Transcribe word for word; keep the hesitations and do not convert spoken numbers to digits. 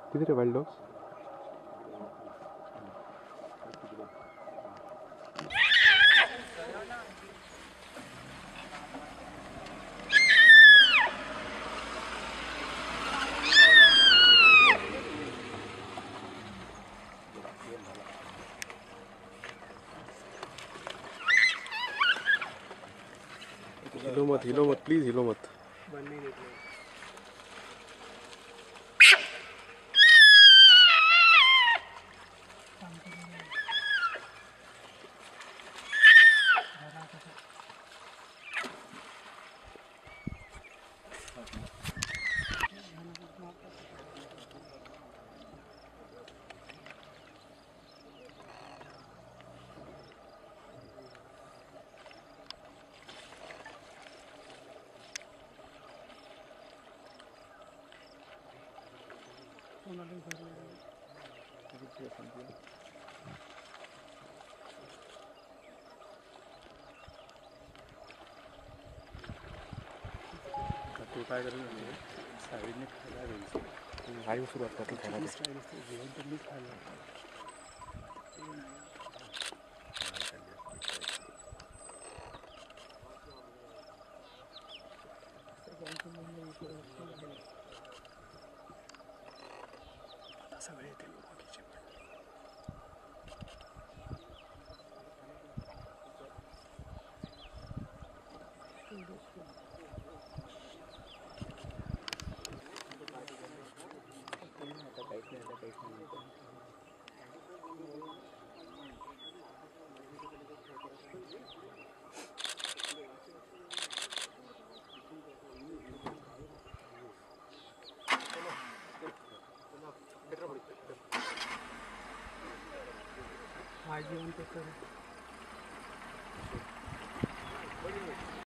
किती रे wild dogs? हिलो मत, हिलो मत, प्लीज हिलो मत. तू काय करेल साईडने खायला द्यायचं. आई सुरुवात करते खायला. जेवण तर मीच खायला. सगळे येतील बाकीचे पण. माझी म्हणते सर